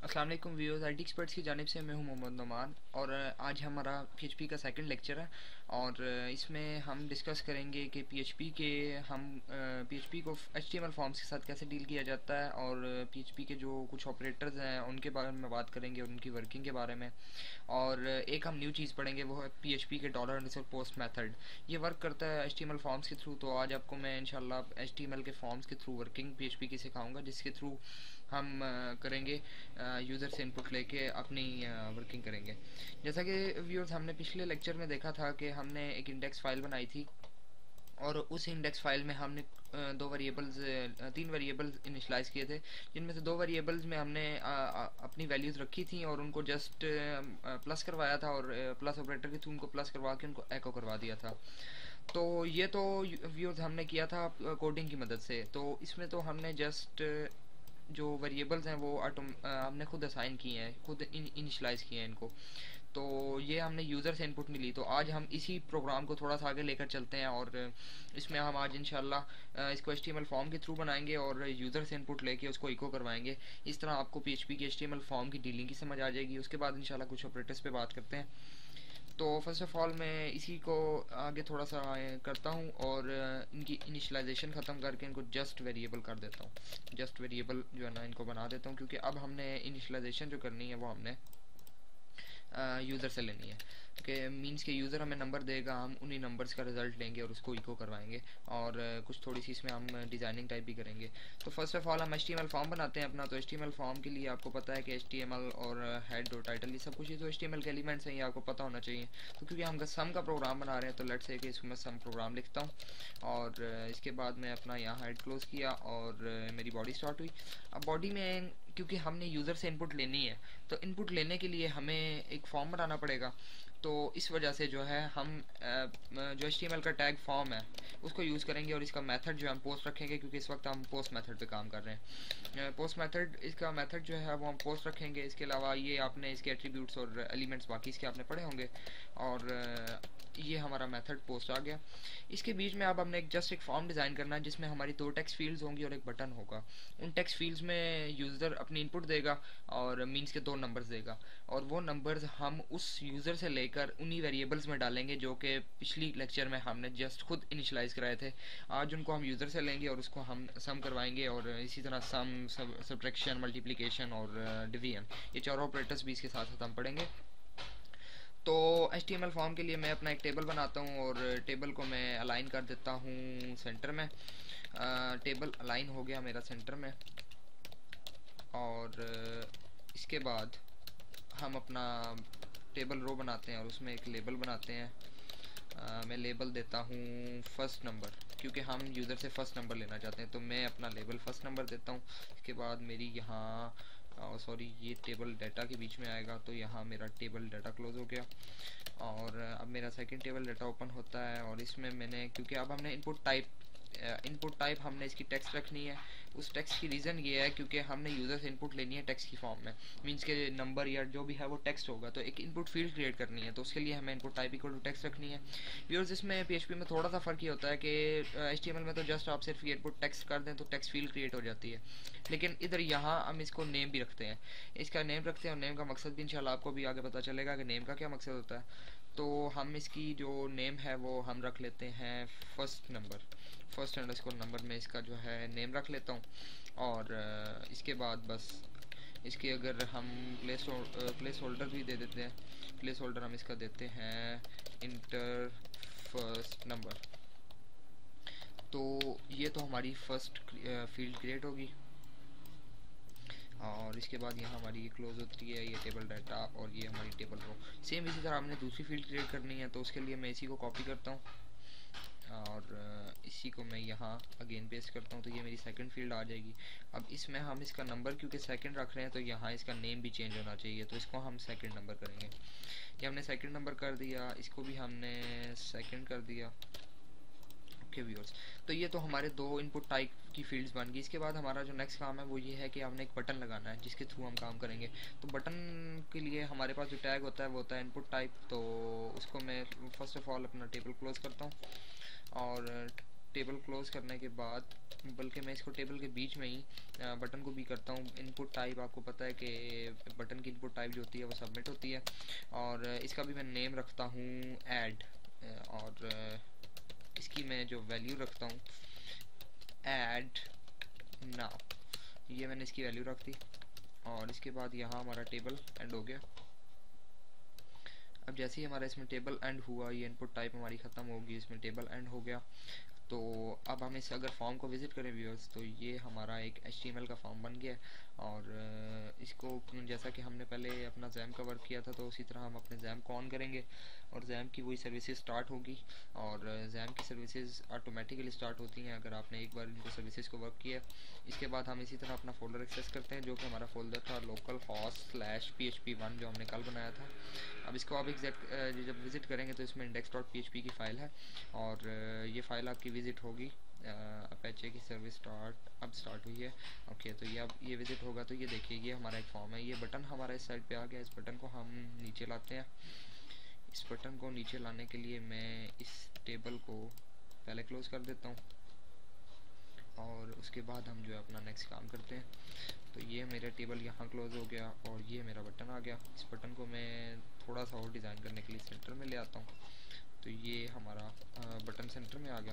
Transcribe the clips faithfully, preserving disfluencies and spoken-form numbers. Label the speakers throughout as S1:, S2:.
S1: अस्सलाम वालेकुम viewers, I T experts की जानिब से मैं हूं मोहम्मद नुमान और आज हमारा पीएचपी का सेकंड लेक्चर है और इसमें हम डिस्कस करेंगे कि पीएचपी के हम पीएचपी को एचटीएमएल फॉर्म्स के साथ कैसे डील किया जाता है और पीएचपी के जो कुछ ऑपरेटर्स हैं उनके बारे में बात करेंगे, उनकी वर्किंग के बारे में। और एक हम न्यू चीज़ पढ़ेंगे, वो है पीएचपी के डॉलर अंडरस्कोर पोस्ट मेथड। ये वर्क करता है एचटीएमएल फॉर्म्स के थ्रू। तो आज आपको मैं इंशाल्लाह एचटीएमएल के फॉर्म्स के थ्रू वर्किंग पीएचपी की सिखाऊंगा, जिसके थ्रू हम करेंगे यूज़र से इनपुट लेके अपनी वर्किंग करेंगे। जैसा कि व्यूअर्स हमने पिछले लेक्चर में देखा था कि हमने एक इंडेक्स फाइल बनाई थी और उस इंडेक्स फाइल में हमने दो वेरिएबल्स तीन वेरिएबल्स इनिशलाइज किए थे, जिनमें से दो वेरिएबल्स में हमने अपनी वैल्यूज़ रखी थी और उनको जस्ट प्लस करवाया था और प्लस ऑपरेटर के थ्रू उनको प्लस करवा के उनको एको करवा दिया था। तो ये तो व्यूअर्स हमने किया था कोडिंग की मदद से। तो इसमें तो हमने जस्ट जो वेरिएबल्स हैं वो ऑटोम हमने खुद असाइन किए हैं, खुद इनिशलाइज किए हैं इनको। तो ये हमने यूज़र से इनपुट मिली। तो आज हम इसी प्रोग्राम को थोड़ा सा आगे लेकर चलते हैं और इसमें हम आज इंशाल्लाह इसको एचटीएमएल फॉर्म के थ्रू बनाएंगे और यूज़र से इनपुट लेके उसको इको करवाएंगे। इस तरह आपको पीएचपी की एचटीएमएल फॉर्म की डीलिंग की समझ आ जाएगी। उसके बाद इंशाल्लाह कुछ ऑपरेटर्स पे बात करते हैं। तो फर्स्ट ऑफ ऑल मैं इसी को आगे थोड़ा सा करता हूँ और इनकी इनिशलाइजेशन ख़त्म करके इनको जस्ट वेरिएबल कर देता हूँ। जस्ट वेरिएबल जो है ना इनको बना देता हूँ, क्योंकि अब हमने इनिशलाइजेशन जो करनी है वो हमने यूज़र से लेनी है। कि मींस के यूज़र हमें नंबर देगा, हम उन्हीं नंबर्स का रिजल्ट लेंगे और उसको इको करवाएंगे और कुछ थोड़ी सी इसमें हम डिज़ाइनिंग टाइप भी करेंगे। तो फर्स्ट ऑफ ऑल हम एचटीएमएल फॉर्म बनाते हैं अपना। तो एचटीएमएल फॉर्म के लिए आपको पता है कि एचटीएमएल और हेड और टाइटल ये सब कुछ, ये तो एचटीएमएल के एलिमेंट्स हैं, ये आपको पता होना चाहिए। तो क्योंकि हम सम का प्रोग्राम बना रहे हैं तो लेट्स से कि इसको मैं सम प्रोग्राम लिखता हूँ और इसके बाद मैं अपना यहाँ हेड क्लोज किया और मेरी बॉडी स्टार्ट हुई। अब बॉडी में क्योंकि हमने यूज़र से इनपुट लेनी है तो इनपुट लेने के लिए हमें एक फॉर्म बनाना पड़ेगा। तो इस वजह से जो है हम जो एचटीएमएल का टैग फॉर्म है उसको यूज़ करेंगे और इसका मेथड जो है हम पोस्ट रखेंगे, क्योंकि इस वक्त हम पोस्ट मेथड पे काम कर रहे हैं। पोस्ट मेथड, इसका मेथड जो है वो हम पोस्ट रखेंगे। इसके अलावा ये आपने इसके एट्रीब्यूट्स और एलिमेंट्स बाकी इसके आपने पढ़े होंगे और ये हमारा मेथड पोस्ट आ गया। इसके बीच में अब हमने एक जस्ट एक फॉर्म डिज़ाइन करना है जिसमें हमारी दो टेक्स्ट फील्ड्स होंगी और एक बटन होगा। उन टेक्स्ट फील्ड्स में यूज़र अपनी इनपुट देगा और मीन्स के दो नंबर्स देगा और वो नंबर्स हम उस यूज़र से लेकर उन्हीं वेरिएबल्स में डालेंगे जो कि पिछली लेक्चर में हमने जस्ट खुद इनिशलाइज कराए थे। आज उनको हम यूज़र से लेंगे और उसको हम सम करवाएंगे और इसी तरह सम, सब्ट्रैक्शन, मल्टीप्लिकेशन और डिवीजन, ये चारों ऑपरेटर्स भी इसके साथ साथ हम पढ़ेंगे। तो एचटीएमएल फॉर्म के लिए मैं अपना एक टेबल बनाता हूँ और टेबल को मैं अलाइन कर देता हूँ सेंटर में। आ, टेबल अलाइन हो गया मेरा सेंटर में और इसके बाद हम अपना टेबल रो बनाते हैं और उसमें एक लेबल बनाते हैं। आ, मैं लेबल देता हूँ फर्स्ट नंबर, क्योंकि हम यूज़र से फर्स्ट नंबर लेना चाहते हैं। तो मैं अपना लेबल फर्स्ट नंबर देता हूँ। इसके बाद मेरी यहाँ सॉरी ये टेबल डाटा के बीच में आएगा, तो यहाँ मेरा टेबल डाटा क्लोज हो गया और अब मेरा सेकंड टेबल डाटा ओपन होता है और इसमें मैंने, क्योंकि अब हमने इनपुट टाइप इनपुट टाइप हमने इसकी टेक्स्ट रखनी है। उस टेक्स्ट की रीज़न ये है क्योंकि हमने यूज़र से इनपुट लेनी है टेक्स्ट की फॉर्म में, मींस के नंबर या जो भी है वो टेक्स्ट होगा। तो एक इनपुट फील्ड क्रिएट करनी है, तो उसके लिए हमें input type equal to text रखनी है। व्यूअर्स, इसमें पीएचपी में थोड़ा सा फ़र्क ये होता है कि एचटीएमएल में तो जस्ट आप सिर्फ ये इनपुट टेक्स्ट कर दें तो टेक्स्ट फील्ड क्रिएट हो जाती है, लेकिन इधर यहाँ हम इसको नेम भी रखते हैं। इसका नेम रखते हैं और नेम का मकसद भी इंशाल्लाह आपको भी आगे पता चलेगा कि नेम का क्या मकसद होता है। तो हम इसकी जो नेम है वो हम रख लेते हैं first number, first underscore number में इसका जो है नेम रख लेता हूँ और इसके बाद बस इसके अगर हम प्लेस प्लेस होल्डर भी दे देते हैं। प्लेस होल्डर हम इसका देते हैं इंटर फर्स्ट नंबर। तो ये तो हमारी फर्स्ट फील्ड क्रिएट होगी और इसके बाद यहाँ हमारी ये क्लोज होती है, ये टेबल डाटा और ये हमारी टेबल रो। सेम इसी तरह हमने दूसरी फील्ड क्रिएट करनी है, तो उसके लिए मैं इसी को कॉपी करता हूँ और इसी को मैं यहाँ अगेन पेस्ट करता हूँ, तो ये मेरी सेकंड फील्ड आ जाएगी। अब इसमें हम इसका नंबर क्योंकि सेकंड रख रहे हैं तो यहाँ इसका नेम भी चेंज होना चाहिए, तो इसको हम सेकंड नंबर करेंगे। ये हमने सेकंड नंबर कर दिया, इसको भी हमने सेकंड कर दिया। ओके व्यूअर्स, तो ये तो हमारे दो इनपुट टाइप की फील्ड्स बन गई। इसके बाद हमारा जो नेक्स्ट काम है वो ये है कि हमने एक बटन लगाना है जिसके थ्रू हम काम करेंगे। तो बटन के लिए हमारे पास जो टैग होता है वो होता है इनपुट टाइप। तो उसको मैं फर्स्ट ऑफ ऑल अपना टेबल क्लोज करता हूँ और टेबल क्लोज करने के बाद, बल्कि मैं इसको टेबल के बीच में ही बटन को भी करता हूँ इनपुट टाइप। आपको पता है कि बटन की इनपुट टाइप जो होती है वो सबमिट होती है, और इसका भी मैं नेम रखता हूँ ऐड, और इसकी मैं जो वैल्यू रखता हूँ ऐड नाउ, ये मैंने इसकी वैल्यू रख दी। और इसके बाद यहाँ हमारा टेबल एंड हो गया। अब जैसे ही हमारा इसमें टेबल एंड हुआ, ये इनपुट टाइप हमारी ख़त्म होगी, इसमें टेबल एंड हो गया। तो अब हम इस अगर फॉर्म को विज़िट करें व्यूअर्स, तो ये हमारा एक एच टी एम एल का फॉर्म बन गया है। और इसको जैसा कि हमने पहले अपना जैम का वर्क किया था, तो उसी तरह हम अपने जैम को ऑन करेंगे और जैम की वही सर्विसेज स्टार्ट होगी। और जैम की सर्विसेज ऑटोमेटिकली स्टार्ट होती हैं अगर आपने एक बार इनको सर्विसेज को वर्क किया। इसके बाद हम इसी तरह अपना फोल्डर एक्सेस करते हैं, जो कि हमारा फोल्डर था localhost slash P H P one, जो हमने कल बनाया था। अब इसको आप एग्जैक्ट जब विज़िट करेंगे तो इसमें index dot P H P की फ़ाइल है, और ये फ़ाइल आपकी विज़िट होगी। अपेचे की सर्विस स्टार्ट अब स्टार्ट हुई है। ओके, तो ये अब ये विज़िट होगा तो ये देखिए ये हमारा एक फॉर्म है। ये बटन हमारा इस साइड पे आ गया। इस बटन को हम नीचे लाते हैं। इस बटन को नीचे लाने के लिए मैं इस टेबल को पहले क्लोज कर देता हूँ, और उसके बाद हम जो है अपना नेक्स्ट काम करते हैं। तो ये मेरा टेबल यहाँ क्लोज हो गया और ये मेरा बटन आ गया। इस बटन को मैं थोड़ा सा और डिज़ाइन करने के लिए सेंटर में ले आता हूँ, तो ये हमारा बटन सेंटर में आ गया।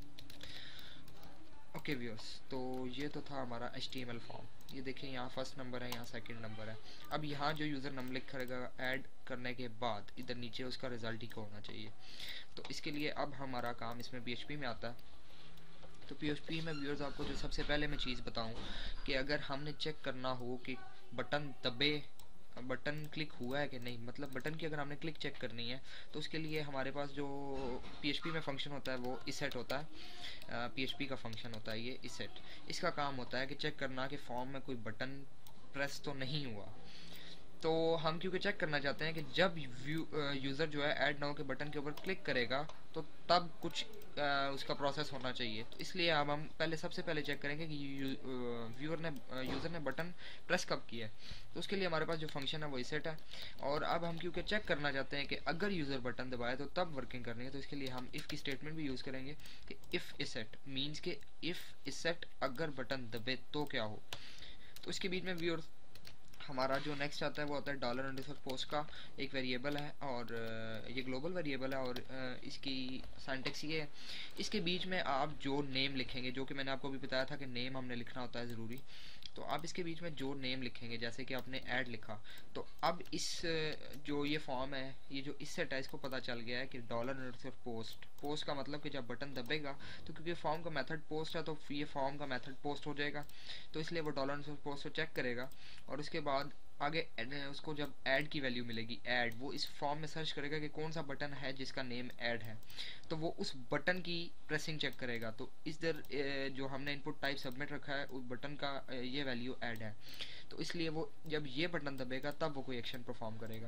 S1: ओके व्यूअर्स, तो ये तो था हमारा H T M L form. ये देखिए यहाँ फर्स्ट नंबर है, यहाँ सेकंड नंबर है। अब यहाँ जो यूज़र नंबर लिखेगा ऐड करने के बाद इधर नीचे उसका रिज़ल्ट ही को होना चाहिए। तो इसके लिए अब हमारा काम इसमें पी एच पी में आता है। तो पी एच पी में व्यूअर्स आपको जो सबसे पहले मैं चीज़ बताऊँ कि अगर हमने चेक करना हो कि बटन दबे, बटन क्लिक हुआ है कि नहीं, मतलब बटन की अगर हमने क्लिक चेक करनी है, तो उसके लिए हमारे पास जो पी एच पी में फंक्शन होता है वो इसेट होता है। पी एच पी का फंक्शन होता है ये इसेट। इसका काम होता है कि चेक करना कि फॉर्म में कोई बटन प्रेस तो नहीं हुआ। तो हम क्योंकि चेक करना चाहते हैं कि जब यूज़र जो है ऐड नाउ के बटन के ऊपर क्लिक करेगा तो तब कुछ आ, उसका प्रोसेस होना चाहिए। तो इसलिए अब हम पहले सबसे पहले चेक करेंगे कि व्यूअर ने यूज़र ने बटन प्रेस कब किया है। तो उसके लिए हमारे पास जो फंक्शन है वो इसेट है। और अब हम क्योंकि चेक करना चाहते हैं कि अगर यूज़र बटन दबाए तो तब वर्किंग करनी है, तो इसके लिए हम इफ़ की स्टेटमेंट भी यूज़ करेंगे कि इफ़ इसेट मीन्स के इफ़ इसेट अगर बटन दबे तो क्या हो। तो इसके बीच में व्यूअर हमारा जो नेक्स्ट आता है वो आता है डॉलर अंडरस्कोर पोस्ट का एक वेरिएबल है, और ये ग्लोबल वेरिएबल है। और इसकी सिंटैक्स ये है, इसके बीच में आप जो नेम लिखेंगे, जो कि मैंने आपको भी बताया था कि नेम हमने लिखना होता है ज़रूरी। तो आप इसके बीच में जो नेम लिखेंगे, जैसे कि आपने ऐड लिखा, तो अब इस जो ये फॉर्म है, ये जो इस सेट है, इसको पता चल गया है कि डॉलर अंडरस्कोर पोस्ट, पोस्ट का मतलब कि जब बटन दबेगा तो क्योंकि फॉर्म का मेथड पोस्ट है तो ये फॉर्म का मेथड पोस्ट हो जाएगा। तो इसलिए वो डॉलर अंडरस्कोर पोस्ट को चेक करेगा, और उसके बाद आगे उसको जब ऐड की वैल्यू मिलेगी ऐड, वो इस फॉर्म में सर्च करेगा कि कौन सा बटन है जिसका नेम ऐड है, तो वो उस बटन की प्रेसिंग चेक करेगा। तो इस दर जो हमने इनपुट टाइप सबमिट रखा है उस बटन का ये वैल्यू ऐड है, तो इसलिए वो जब ये बटन दबेगा तब वो कोई एक्शन परफॉर्म करेगा।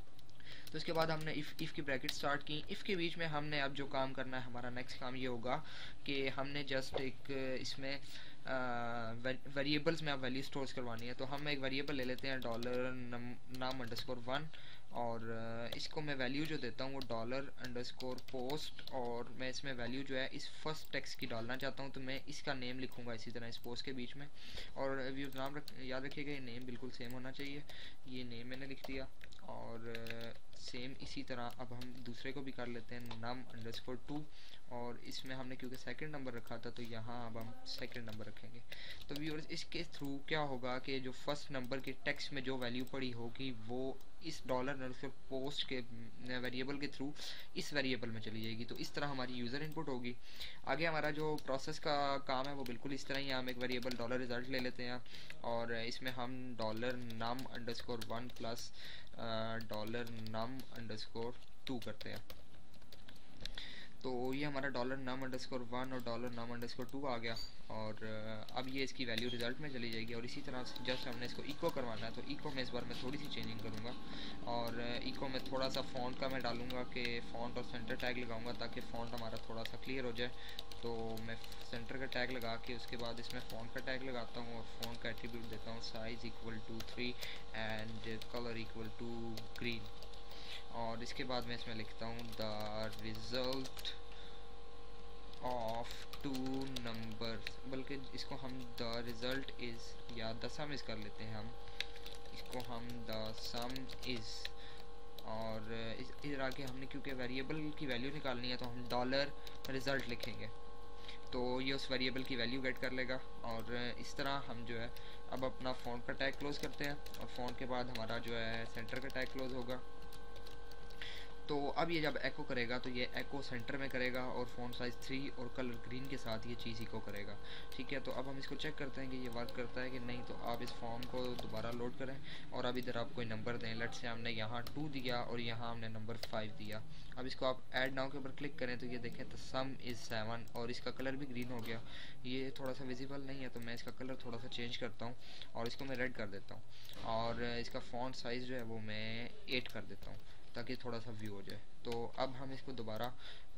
S1: तो इसके बाद हमने इफ़ इफ़ की ब्रैकेट स्टार्ट की। इफ़ के बीच में हमने अब जो काम करना है, हमारा नेक्स्ट काम ये होगा कि हमने जस्ट एक इसमें वेरिएबल्स में अब वैल्यू स्टोर्स करवानी है। तो हम एक वेरिएबल ले लेते हैं डॉलर नाम अंडरस्कोर वन, और इसको मैं वैल्यू जो देता हूँ वो डॉलर अंडरस्कोर पोस्ट, और मैं इसमें वैल्यू जो है इस फर्स्ट टेक्स्ट की डालना चाहता हूँ, तो मैं इसका नेम लिखूँगा इसी तरह इस पोस्ट के बीच में। और व्यू नाम रख याद रखिएगा ये नेम बिल्कुल सेम होना चाहिए। ये नेम मैंने लिख दिया, और सेम इसी तरह अब हम दूसरे को भी कर लेते हैं नम अंडरस्कोर टू, और इसमें हमने क्योंकि सेकंड नंबर रखा था तो यहाँ अब हम सेकंड नंबर रखेंगे। तो व्यूअर्स इसके थ्रू क्या होगा कि जो फर्स्ट नंबर के टेक्स्ट में जो वैल्यू पड़ी होगी वो इस डॉलर अंडरस्कोर पोस्ट के वेरिएबल के थ्रू इस वेरिएबल में चली जाएगी। तो इस तरह हमारी यूज़र इनपुट होगी। आगे हमारा जो प्रोसेस का काम है वो बिल्कुल इस तरह ही, हम एक वेरिएबल डॉलर रिजल्ट ले लेते हैं और इसमें हम dollar num underscore one plus dollar num underscore two करते हैं। तो ये हमारा डॉलर नम अंडरस्कोर वन और डॉलर नम अंडरस्कोर टू आ गया, और अब ये इसकी वैल्यू रिजल्ट में चली जाएगी। और इसी तरह से जस्ट हमने इसको इको करवाना है, तो इको में इस बार मैं थोड़ी सी चेंजिंग करूँगा, और इको में थोड़ा सा फ़ॉन्ट का मैं डालूँगा कि फ़ॉन्ट और सेंटर टैग लगाऊँगा ताकि फ़ॉन्ट हमारा थोड़ा सा क्लियर हो जाए। तो मैं सेंटर का टैग लगा के उसके बाद इसमें फ़ॉन्ट का टैग लगाता हूँ, और फ़ॉन्ट का एट्रीब्यूट देता हूँ size equal to three and colour equal to green. और इसके बाद मैं इसमें लिखता हूँ the result of two numbers, बल्कि इसको हम द रिज़ल्ट इज़ या द सम इज़ कर लेते हैं हम, इसको हम द सम इज़, और इस इधर आके हमने क्योंकि वेरिएबल की वैल्यू निकालनी है तो हम डॉलर रिज़ल्ट लिखेंगे, तो ये उस वेरिएबल की वैल्यू गेट कर लेगा। और इस तरह हम जो है अब अपना फ़ॉन्ट का टैग क्लोज़ करते हैं, और फ़ॉन्ट के बाद हमारा जो है सेंटर का टैग क्लोज़ होगा। तो अब ये जब एको करेगा तो ये एको सेंटर में करेगा और फ़ॉन्ट साइज़ थ्री और कलर ग्रीन के साथ ये चीज़ इको करेगा। ठीक है, तो अब हम इसको चेक करते हैं कि ये वर्क करता है कि नहीं। तो आप इस फॉर्म को दोबारा लोड करें और अब इधर आप कोई नंबर दें। लेट्स से हमने यहाँ टू दिया और यहाँ हमने नंबर फाइव दिया। अब इसको आप ऐड नाउ के ऊपर क्लिक करें तो ये देखें तो सम इज़ सेवन और इसका कलर भी ग्रीन हो गया। ये थोड़ा सा विजिबल नहीं है तो मैं इसका कलर थोड़ा सा चेंज करता हूँ और इसको मैं रेड कर देता हूँ, और इसका फ़ॉन्ट साइज़ जो है वो मैं एट कर देता हूँ ताकि थोड़ा सा व्यू हो जाए। तो अब हम इसको दोबारा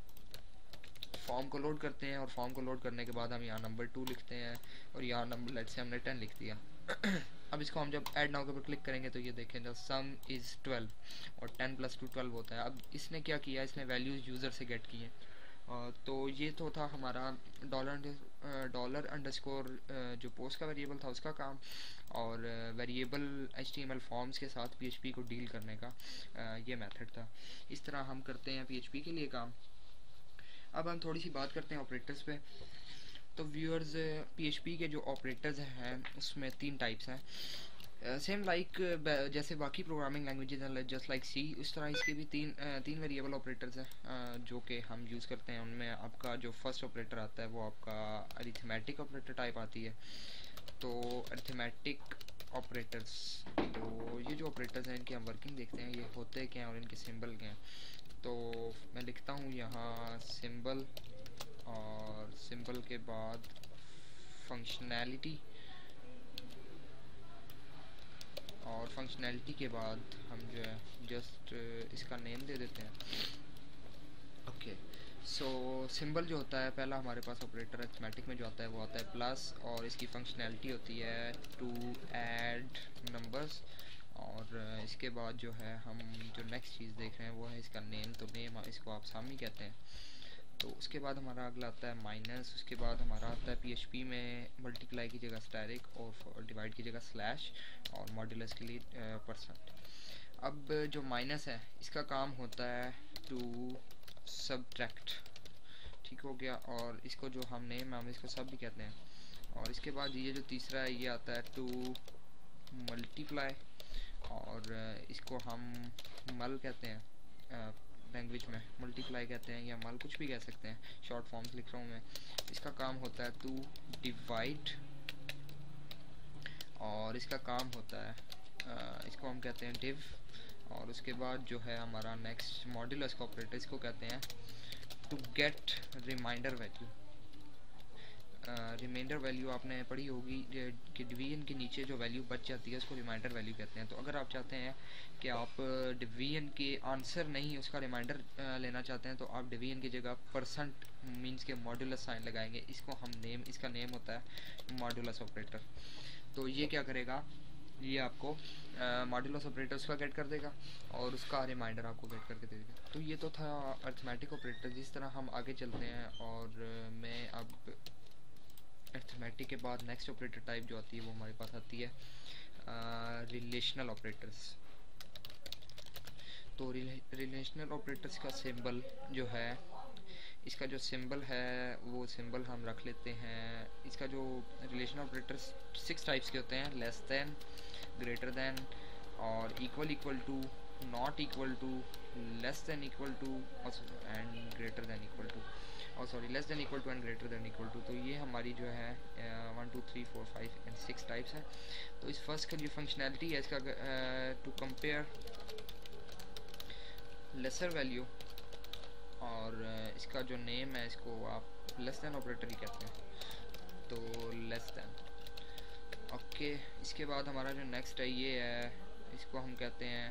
S1: फॉर्म को लोड करते हैं, और फॉर्म को लोड करने के बाद हम यहाँ नंबर टू लिखते हैं और यहाँ नंबर लेट से हमने टेन लिख दिया। अब इसको हम जब ऐड नाउ के ऊपर क्लिक करेंगे तो ये देखें जब सम इज़ ट्वेल्व और टेन प्लस टू ट्वेल्व होता है। अब इसने क्या किया, इसने वैल्यूज़ यूज़र से गेट की हैं। Uh, तो ये तो था हमारा डॉलर डॉलर अंडरस्कोर जो पोस्ट का वेरिएबल था उसका काम, और variable H T M L forms के साथ पीएचपी को डील करने का uh, ये मेथड था। इस तरह हम करते हैं पीएचपी के लिए काम। अब हम थोड़ी सी बात करते हैं ऑपरेटर्स पे। तो व्यूअर्स, पीएचपी के जो ऑपरेटर्स हैं उसमें तीन टाइप्स हैं, सेम uh, लाइक like, जैसे बाकी प्रोग्रामिंग लैंग्वेजेस हैं जस्ट लाइक सी, उस तरह इसके भी तीन uh, तीन वेरिएबल ऑपरेटर्स हैं uh, जो कि हम यूज़ करते हैं। उनमें आपका जो फर्स्ट ऑपरेटर आता है वो आपका अरिथमेटिक ऑपरेटर टाइप आती है। तो अरिथमेटिक ऑपरेटर्स, तो ये जो ऑपरेटर्स हैं इनकी हम वर्किंग देखते हैं, ये होते क्या हैं और इनके सिंबल क्या हैं। तो मैं लिखता हूँ यहाँ सिंबल, और सिंबल के बाद फंक्शनैलिटी, और फंक्शनैलिटी के बाद हम जो है जस्ट इसका नेम दे देते हैं। ओके, सो सिंबल जो होता है पहला हमारे पास ऑपरेटर अरिथमेटिक में जो आता है वो आता है प्लस, और इसकी फंक्शनैलिटी होती है टू ऐड नंबर्स। और इसके बाद जो है हम जो नेक्स्ट चीज़ देख रहे हैं वो है इसका नेम, तो नेम इसको आप सामी कहते हैं। तो उसके बाद हमारा अगला आता है माइनस, उसके बाद हमारा आता है पीएचपी में मल्टीप्लाई की जगह स्टैरिक और डिवाइड की जगह स्लैश, और मॉड्यूलस के लिए परसेंट। अब जो माइनस है इसका काम होता है टू सब्ट्रैक्ट, ठीक हो गया, और इसको जो हम नेम हम इसको सब भी कहते हैं। और इसके बाद ये जो तीसरा है ये आता है टू मल्टीप्लाई, और इसको हम मल कहते हैं लैंग्वेज में, मल्टीप्लाई कहते हैं या मल कुछ भी कह सकते हैं, शॉर्ट फॉर्म्स लिख रहा हूँ मैं। इसका काम होता है टू डिवाइड, और इसका काम होता है आ, इसको हम कहते हैं डिव। और उसके बाद जो है हमारा नेक्स्ट मॉड्यूलस का ऑपरेटर, इसको कहते हैं to get reminder value. Reminder value आपने पढ़ी होगी कि डिवीजन के नीचे जो वैल्यू बच जाती है उसको रिमाइंडर वैल्यू कहते हैं। तो अगर आप चाहते हैं कि आप डिवीजन के आंसर नहीं उसका रिमाइंडर लेना चाहते हैं तो आप डिवीजन की जगह परसेंट मींस के मॉड्यूलस साइन लगाएंगे। इसको हम नेम, इसका नेम होता है मॉड्यूलस ऑपरेटर। तो ये क्या करेगा, ये आपको मॉड्यूलस ऑपरेटर उसका गेट कर देगा और उसका रिमाइंडर आपको गेट करके दे देगा। तो ये तो था अरिथमेटिक ऑपरेटर। जिस तरह हम आगे चलते हैं, और uh, मैं अब अरिथमेटिक के बाद नेक्स्ट ऑपरेटर टाइप जो आती है वो हमारे पास आती है रिलेशनल ऑपरेटर्स। तो रिलेशनल ऑपरेटर्स का सिंबल जो है, इसका जो सिंबल है वो सिंबल हम रख लेते हैं। इसका जो रिलेशनल ऑपरेटर्स सिक्स टाइप्स के होते हैं, लेस देन, ग्रेटर देन, और equal equal to, not equal to, less than equal to, and greater than equal to, और sorry less than equal to and greater than equal to. तो ये हमारी जो है one two three four five and six types है। तो इस first का जो फंक्शनैलिटी है इसका टू कंपेयर लेसर वैल्यू, और uh, इसका जो नेम है इसको आप लेस देन ऑपरेटर ही कहते हैं, तो लेस देन। ओके, इसके बाद हमारा जो नेक्स्ट है ये है, इसको हम कहते हैं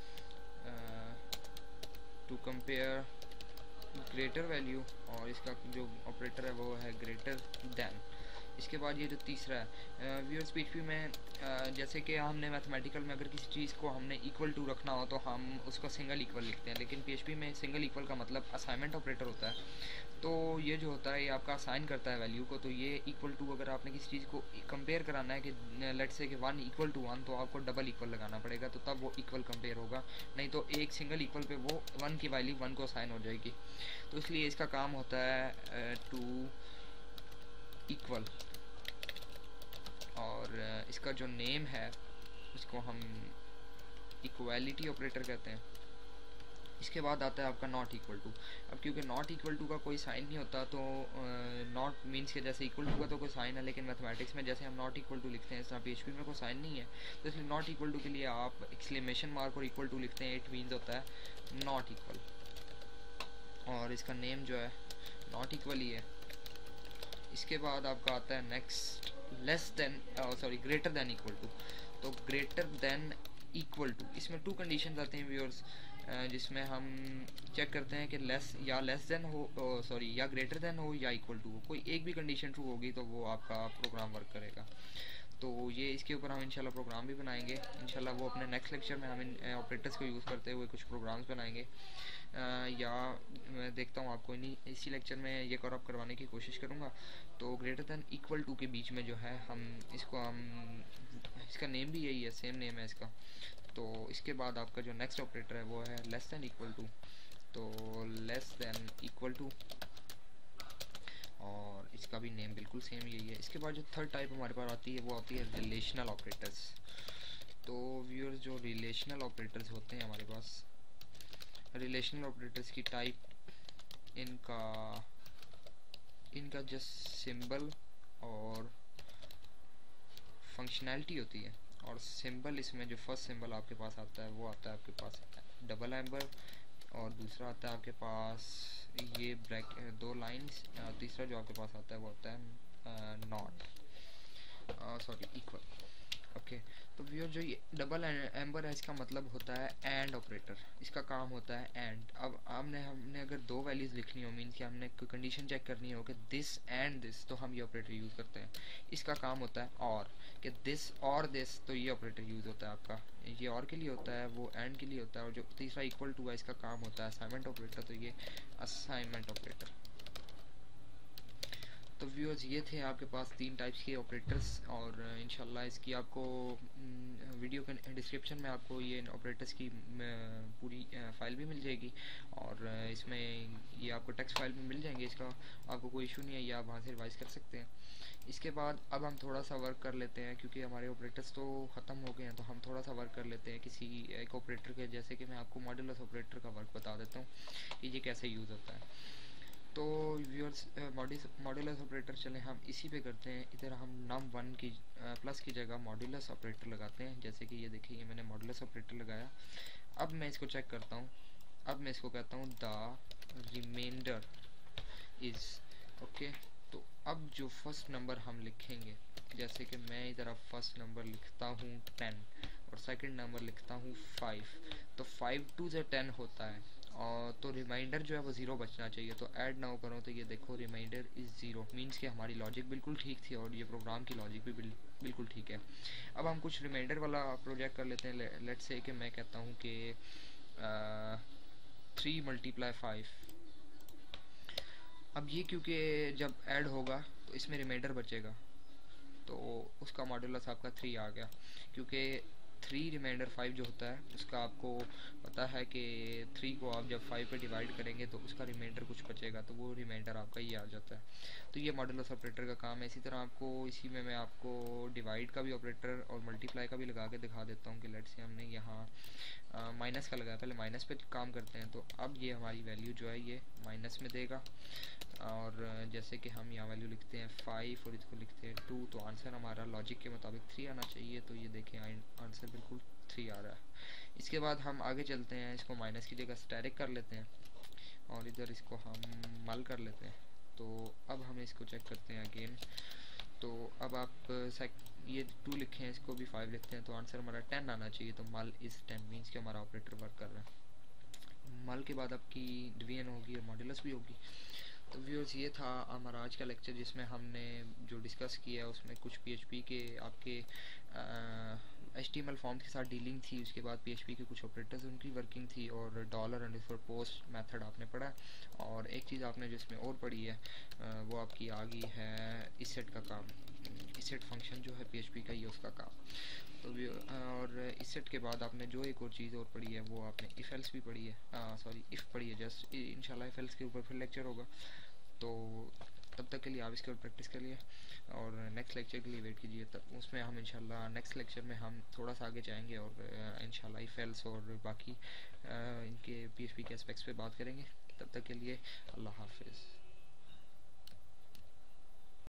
S1: टू कंपेयर ग्रेटर वैल्यू, और इसका जो ऑपरेटर है वो है ग्रेटर देन। इसके बाद ये जो तीसरा है व्यूअर्स, पीएचपी में uh, जैसे कि हमने मैथमेटिकल में अगर किसी चीज़ को हमने इक्वल टू रखना हो तो हम उसको सिंगल इक्वल लिखते हैं, लेकिन पीएचपी में सिंगल इक्वल का मतलब असाइनमेंट ऑपरेटर होता है। तो ये जो होता है ये आपका असाइन करता है वैल्यू को, तो ये इक्वल टू अगर आपने किसी चीज़ को कंपेयर कराना है कि लेट से कि वन इक्वल टू वन, तो आपको डबल इक्वल लगाना पड़ेगा, तो तब वो इक्वल कंपेयर होगा, नहीं तो एक सिंगल इक्वल पे वो वन की वैल्यू वन को असाइन हो जाएगी। तो इसलिए इसका काम होता है टू इक्वल, और इसका जो नेम है उसको हम इक्वालिटी ऑपरेटर कहते हैं। इसके बाद आता है आपका नॉट इक्वल टू। अब क्योंकि नॉट इक्वल टू का कोई साइन नहीं होता, तो नॉट मीन्स के जैसे इक्वल टू का तो कोई साइन है, लेकिन मैथमेटिक्स में जैसे हम नॉट इक्वल टू लिखते हैं इस तरह पीएचपी में कोई साइन नहीं है, तो इसलिए नॉट इक्वल टू के लिए आप एक्सक्लेमेशन मार्क और इक्वल टू लिखते हैं। इट मीन्स होता है नॉट इक्वल, और इसका नेम जो है नॉट इक्वल ही है। इसके बाद आपका आता है next less than sorry greater than equal to. तो ग्रेटर देन इक्वल टू, इसमें टू कंडीशंस आते हैं व्यूअर्स, जिसमें हम चेक करते हैं कि लेस या लेस देन हो सॉरी या ग्रेटर देन हो या इक्वल टू हो, कोई एक भी कंडीशन ट्रू होगी तो वो आपका प्रोग्राम वर्क करेगा। तो ये इसके ऊपर हम इंशाल्लाह प्रोग्राम भी बनाएंगे इंशाल्लाह, वो अपने नेक्स्ट लेक्चर में हम इन ऑपरेटर्स को यूज़ करते हुए कुछ प्रोग्राम्स बनाएंगे, आ, या मैं देखता हूँ आपको इन्हीं इसी लेक्चर में ये कवर अप करवाने की कोशिश करूँगा। तो ग्रेटर दैन इक्वल टू के बीच में जो है हम इसको हम इसका नेम भी यही है, सेम नेम है इसका। तो इसके बाद आपका जो नेक्स्ट ऑपरेटर है वो है लेस दैन इक्वल टू। तो लेस दैन इक्वल टू, और इसका भी नेम बिल्कुल सेम यही है। इसके बाद जो थर्ड टाइप हमारे पास आती है वो आती है रिलेशनल ऑपरेटर्स। तो व्यूअर्स जो रिलेशनल ऑपरेटर्स होते हैं हमारे पास, रिलेशनल ऑपरेटर्स की टाइप इनका इनका जस्ट सिंबल और फंक्शनैलिटी होती है। और सिंबल इसमें जो फर्स्ट सिंबल आपके पास आता है वो आता है आपके पास डबल एम्बर, और दूसरा आता है आपके पास ये ब्रैक दो लाइंस, तीसरा जो आपके पास आता है वो आता है नॉट सॉरी इक्वल। ओके, तो व्यूअर जो ये डबल एम्बर है इसका मतलब होता है एंड ऑपरेटर, इसका काम होता है एंड। अब हमने हमने अगर दो वैल्यूज़ लिखनी हो, मीन्स कि हमने कोई कंडीशन चेक करनी हो कि दिस एंड दिस, तो हम ये ऑपरेटर यूज़ करते हैं। इसका काम होता है और, कि दिस और दिस, तो ये ऑपरेटर यूज़ होता है आपका, ये और के लिए होता है, वो एंड के लिए होता है। और जो तीसरा इक्वल टू है इसका काम होता है असाइनमेंट ऑपरेटर, तो ये असाइनमेंट ऑपरेटर। तो व्यूअर्स ये थे आपके पास तीन टाइप्स के ऑपरेटर्स, और इंशाल्लाह इसकी आपको वीडियो के डिस्क्रिप्शन में आपको ये ऑपरेटर्स की पूरी फ़ाइल भी मिल जाएगी, और इसमें ये आपको टेक्स्ट फाइल में मिल जाएंगे, इसका आपको कोई इशू नहीं है, ये आप वहाँ से रिवाइज़ कर सकते हैं। इसके बाद अब हम थोड़ा सा वर्क कर लेते हैं, क्योंकि हमारे ऑपरेटर्स तो ख़त्म हो गए हैं, तो हम थोड़ा सा वर्क कर लेते हैं किसी एक ऑपरेटर के। जैसे कि मैं आपको मॉड्यूलस ऑपरेटर का वर्क बता देता हूँ कि ये कैसे यूज़ होता है। तो व्यूअर्स मॉड्यूलस ऑपरेटर चले हम इसी पे करते हैं। इधर हम नम वन की प्लस की जगह मॉड्यूलस ऑपरेटर लगाते हैं। जैसे कि ये देखिए, ये मैंने मॉड्यूलस ऑपरेटर लगाया। अब मैं इसको चेक करता हूँ, अब मैं इसको कहता हूँ द रिमाइंडर इज़ ओके। तो अब जो फर्स्ट नंबर हम लिखेंगे, जैसे कि मैं इधर अब फर्स्ट नंबर लिखता हूँ टेन और सेकंड नंबर लिखता हूँ फाइव, तो फाइव टू जो टेन होता है, और तो रिमाइंडर जो है वो ज़ीरो बचना चाहिए। तो ऐड ना करो, तो ये देखो रिमाइंडर इज़ ज़ीरो, मीन्स कि हमारी लॉजिक बिल्कुल ठीक थी और ये प्रोग्राम की लॉजिक भी बिल, बिल्कुल ठीक है। अब हम कुछ रिमाइंडर वाला प्रोजेक्ट कर लेते हैं। लेट्स से कि मैं कहता हूँ कि थ्री मल्टीप्लाई फाइव। अब ये क्योंकि जब ऐड होगा तो इसमें रिमाइंडर बचेगा, तो उसका मॉड्यूलस आपका थ्री आ गया, क्योंकि थ्री रिमाइंडर फाइव जो होता है उसका आपको पता है कि थ्री को आप जब फाइव पे डिवाइड करेंगे तो उसका रिमाइंडर कुछ बचेगा, तो वो रिमाइंडर आपका ये आ जाता है। तो ये मॉड्यूलस ऑपरेटर का काम है। इसी तरह आपको इसी में मैं आपको डिवाइड का भी ऑपरेटर और मल्टीप्लाई का भी लगा के दिखा देता हूँ कि लेट से हमने यहाँ माइनस का लगाया, पहले माइनस पे काम करते हैं। तो अब ये हमारी वैल्यू जो है ये माइनस में देगा, और जैसे कि हम यहाँ वैल्यू लिखते हैं फाइव और इसको लिखते हैं टू, तो आंसर हमारा लॉजिक के मुताबिक थ्री आना चाहिए। तो ये देखें आंसर बिल्कुल थ्री आ रहा है। इसके बाद हम आगे चलते हैं, इसको माइनस की जगह स्टैटिक कर लेते हैं और इधर इसको हम मल कर लेते हैं। तो अब हम इसको चेक करते हैं अगेन। तो अब आप ये टू लिखे हैं, इसको भी फाइव लिखते हैं, तो आंसर हमारा टेन आना चाहिए। तो मल इज़ टेन, मीन्स कि हमारा ऑपरेटर वर्क कर रहा है। मल के बाद आपकी डिवीजन होगी और मॉड्यूलस भी होगी। तो व्यूअर्स ये था हमारा आज का लेक्चर, जिसमें हमने जो डिस्कस किया है उसमें कुछ पीएचपी के आपके H T M L form के साथ डीलिंग थी, उसके बाद पीएचपी के कुछ ऑपरेटर्स उनकी वर्किंग थी, और डॉलर अंडरस्कोर पोस्ट मेथड आपने पढ़ा। और एक चीज़ आपने जिसमें और पढ़ी है आ, वो आपकी आ गई है इसेट का काम, इसेट फंक्शन जो है पीएचपी का, ये उसका काम। तो भी और इस सेट के बाद आपने जो एक और चीज़ और पढ़ी है वो आपने इफ एल्स भी पढ़ी है, सॉरी इफ़ पढ़ी है जस्ट। इंशाल्लाह इफ एल्स के ऊपर फिर लेक्चर होगा, तो तब तक के लिए आप इसके ऊपर प्रैक्टिस करिए और नेक्स्ट लेक्चर के लिए वेट कीजिए। तब उसमें हम इंशाल्लाह नेक्स्ट लेक्चर में हम थोड़ा सा आगे जाएंगे और इंशाल्लाह इफ एल्स और बाकी इनके पीएचपी के एस्पेक्ट्स पे बात करेंगे। तब तक के लिए अल्लाह हाफिज़।